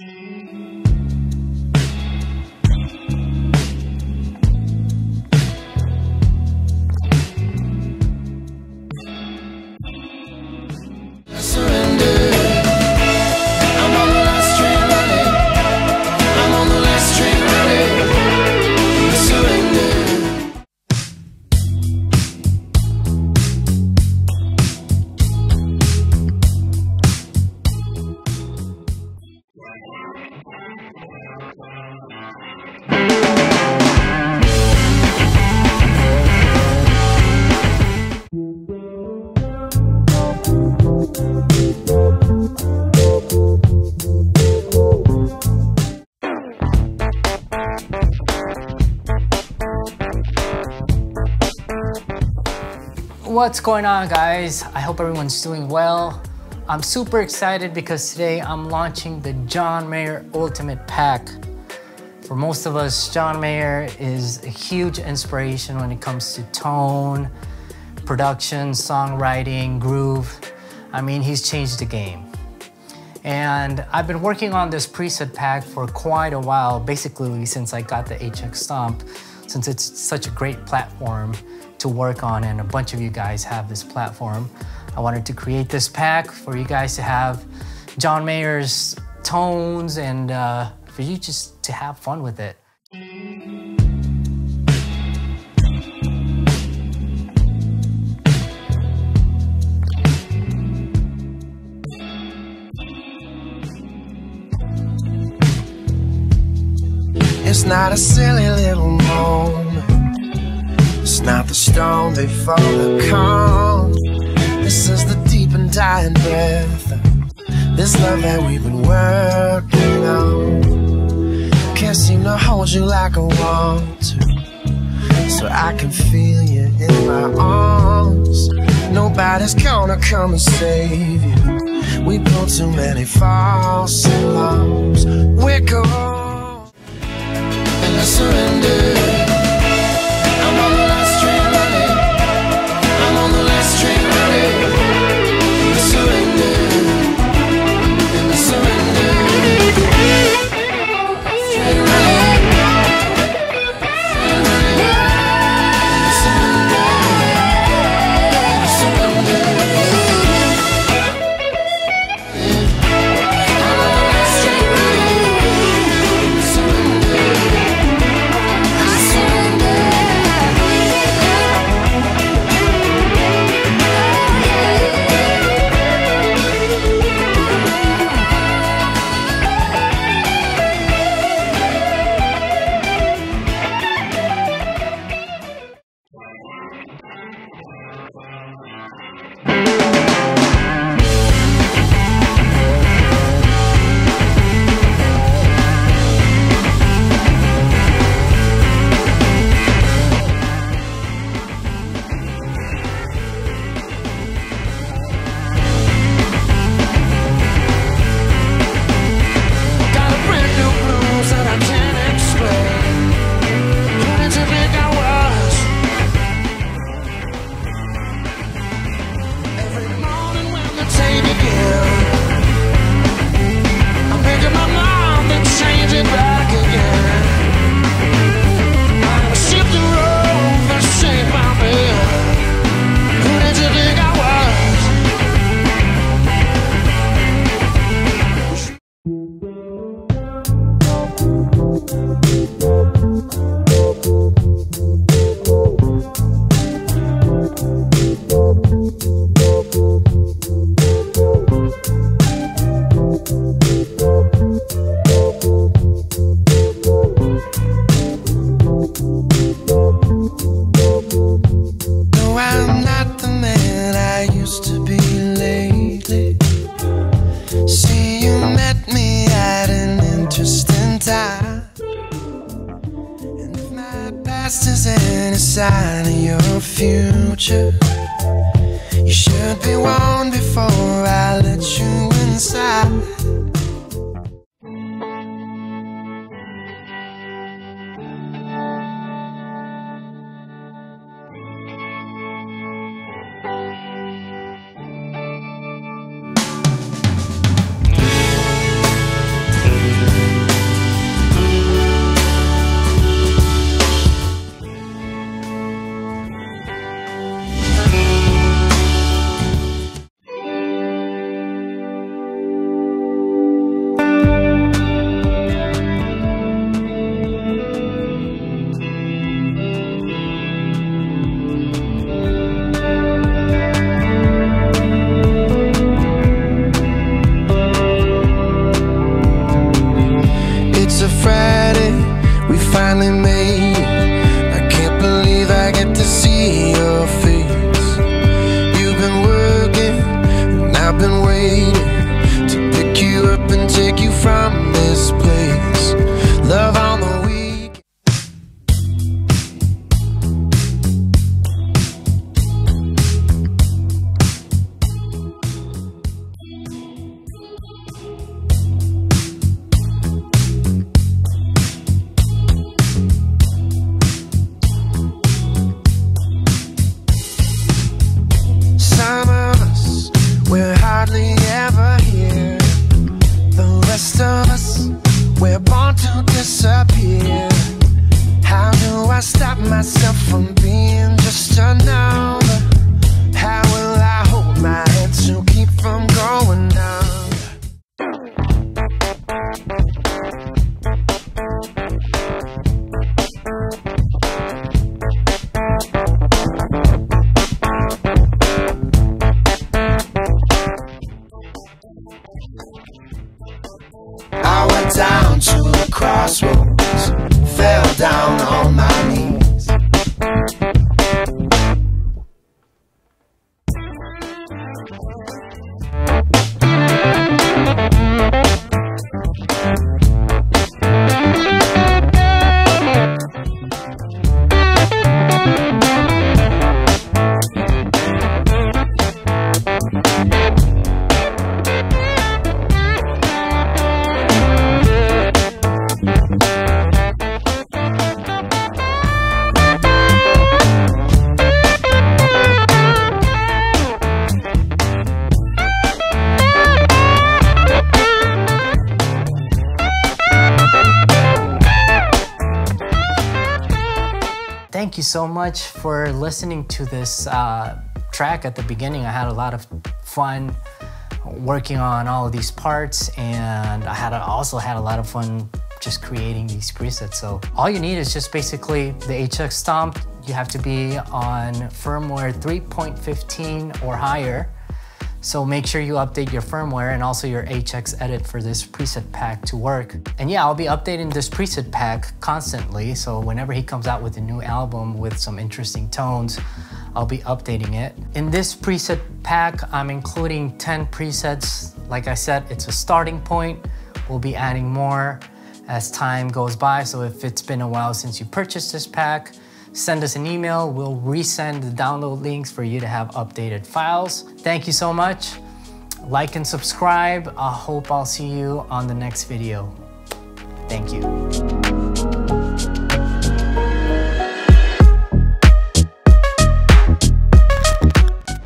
What's going on, guys? I hope everyone's doing well. I'm super excited because today I'm launching the John Mayer Ultimate Pack. For most of us, John Mayer is a huge inspiration when it comes to tone, production, songwriting, groove. I mean, he's changed the game. And I've been working on this preset pack for quite a while, basically since I got the HX Stomp, since it's such a great platform to work on, and a bunch of you guys have this platform. I wanted to create this pack for you guys to have John Mayer's tones and for you just to have fun with it. It's not a silly little moment. It's not the storm before the calm. This is the deep and dying breath of this love that we've been working on. Can't seem to hold you like I want to, so I can feel you in my arms. Nobody's gonna come and save you. We built too many false alarms. We're gone, and I surrender. past is any sign of your future. You should be warned before I let you inside. finally made it. I can't believe I get to see your face. You've been working and I've been waiting to pick you up and take you from this place. Love on the week. Some of us, we're hardly ever here. The rest of us, we're born to disappear. How do I stop myself from being just a number? How will I hold my head to keep from going down? I went down to the crossroads, fell down on my knees. Thank you so much for listening to this track at the beginning. I had a lot of fun working on all of these parts, and I also had a lot of fun just creating these presets. So all you need is just basically the HX Stomp. You have to be on firmware 3.15 or higher. So make sure you update your firmware and also your HX edit for this preset pack to work. And yeah, I'll be updating this preset pack constantly. So whenever he comes out with a new album with some interesting tones, I'll be updating it. In this preset pack, I'm including 10 presets. Like I said, it's a starting point. We'll be adding more as time goes by. So if it's been a while since you purchased this pack, send us an email. We'll resend the download links for you to have updated files. Thank you so much. Like and subscribe. I hope I'll see you on the next video. Thank you.